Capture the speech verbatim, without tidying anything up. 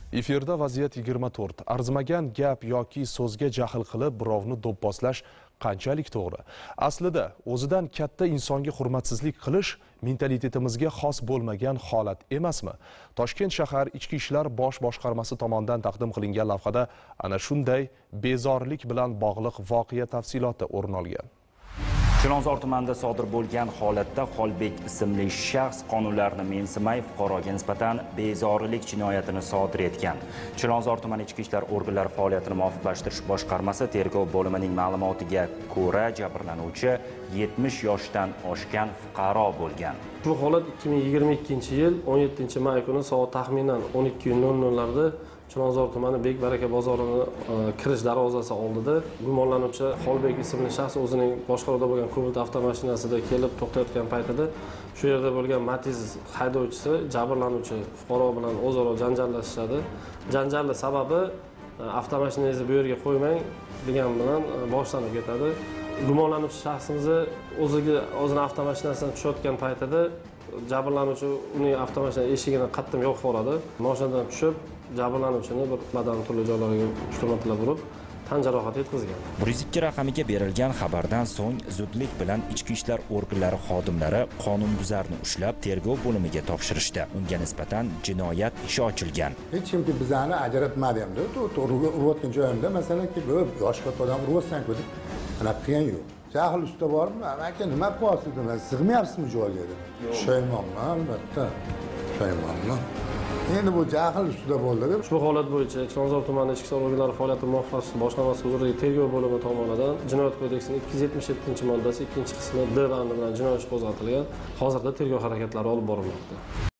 Efirda vaziyat yigirma to'rt. Arzimagan gap yoki so'zga jahl qilib birovni do'pposlash qanchalik to'g'ri? Aslida o'zidan katta insonga hurmatsizlik qilish mentalitetimizga xos bo'lmagan holat emasmi? Toshkent shahar Ichki ishlar bosh boshqarmasi tomonidan taqdim qilingan lavhada ana shunday bezorilik bilan bog'liq voqea tafsiloti o'rin olgan. Chilonzor tumanida sodir bo'lgan holatda Xolbek ismli shaxs qonunlarni mensimay fuqaroga nisbatan bezorilik jinoyatini sodir etgan. Chilonzor tuman ichki ishlar organlari faoliyatini muvofiqlashtirish boshqarmasi tergov bo'limining ma'lumotiga ko'ra, jabrlanuvchi yetmish yoshdan oshgan fuqaro bo'lgan. Bu holat ikki ming yigirma ikkinchi yil o'n yettinchi may kuni soat taxminan o'n ikki nol nollarda Chilonzor tumani Bek Baraka bozorini kirish darvozasi oldida gumonlanuvchi Xolbek ismli shaxs o'zining boshqaruvda bo'lgan Cobalt avtomashinasida kelib to'xtayotgan paytida shu yerda bo'lgan Matiz haydovchisi jabrlanuvchi fuqaro bilan o'zaro janjallashishadi. Janjalli sababi avtomashinangizni bu yerga qo'ymang degan bilan boshlanib ketadi. Gumonlanuvchi shaxsimizni o'ziga o'zining avtomashinasidan tushayotgan paytida jabrlanuvchi uning avtomashina eshigini qattiq yopib yuboradi. Mashinadan tushib jabrlanuvchini bir badan turli joylariga ushtirmatilab urib, tan jarohati yetkazgan. bir yuz ikki raqamiga berilgan xabardan so'ng zudlik bilan ichki ishlar organlari xodimlari qonunbuzarni ushlab tergov bo'limiga topshirishdi. Unga nisbatan jinoyat ishi ochilgan. Hech kimki bizani ajratmadi hamda, to'g'ri urayotgan joyimda masalaki, bu yosh katta odam urayotsan-ku deb anaqa qilgan yo'q. Jahl ustida borib, aka nima qilyapsiz dedim, sig'mayapsizmi joyga dedim. Pushaymonman, albatta. Pushaymonman. Endi bu jahl ustida bo'ldi deb. Ushbu holat bo'yicha Chilonzor tumani ichki ishlar organlari faoliyatini muvofiqlashtirish boshqarmasi huzuridagi tergov bo'limi tomonidan Jinoyat kodeksining ikki yuz yetmish yettinchi moddasi ikkinchi qismi D bandi bilan jinoyat ishi qo'zg'atilgan. Hozirda tergov harakatlari olib borilmoqda.